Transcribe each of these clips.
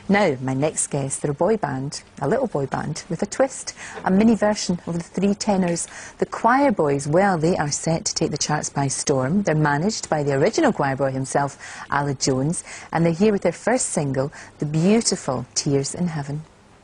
Now, my next guest, they're a boy band, a little boy band, with a twist, a mini version of the Three Tenors. The Choir Boys, well, they are set to take the charts by storm. They're managed by the original choir boy himself, Aled Jones, and they're here with their first single, the beautiful Tears in Heaven.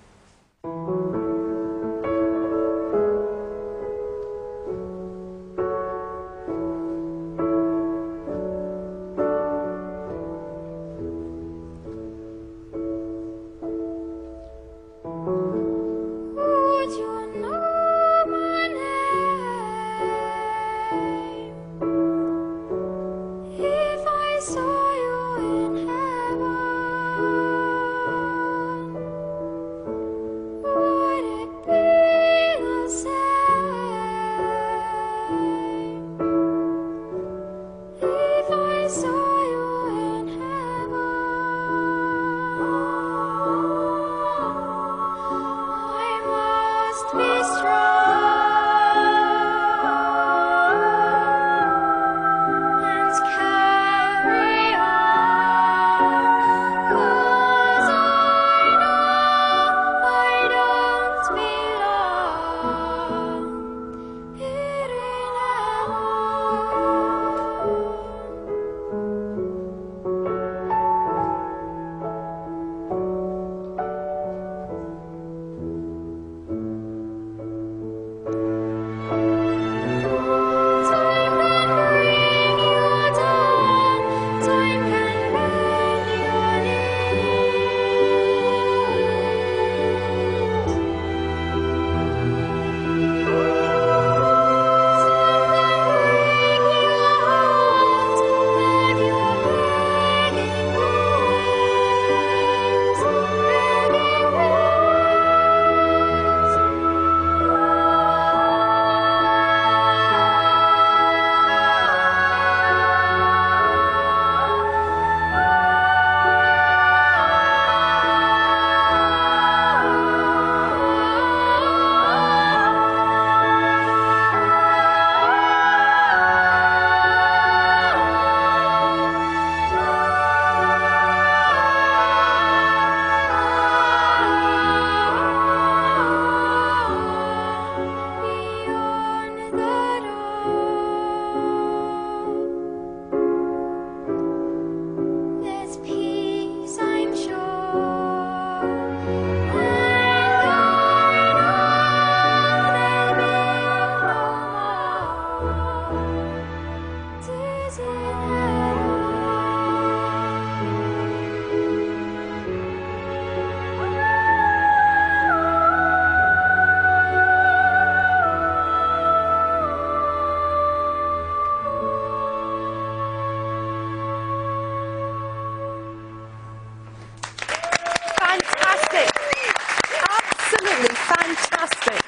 Fantastic.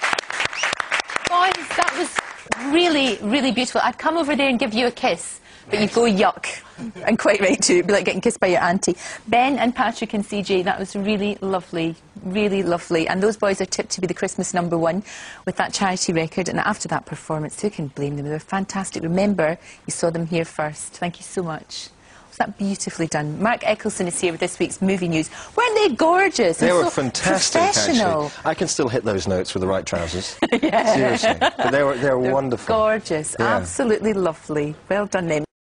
Boys, that was really, really beautiful. I'd come over there and give you a kiss, but you'd go yuck. And quite right too, it'd be like getting kissed by your auntie. Ben and Patrick and CJ, that was really lovely, really lovely. And those boys are tipped to be the Christmas #1 with that charity record. And after that performance, who can blame them? They were fantastic. Remember, you saw them here first. Thank you so much. Was that beautifully done? Mark Eccleston is here with this week's movie news. Weren't they gorgeous? They were so fantastic, professional. actually. I can still hit those notes with the right trousers. Yeah. Seriously. But they were wonderful. Gorgeous. Yeah. Absolutely lovely. Well done then.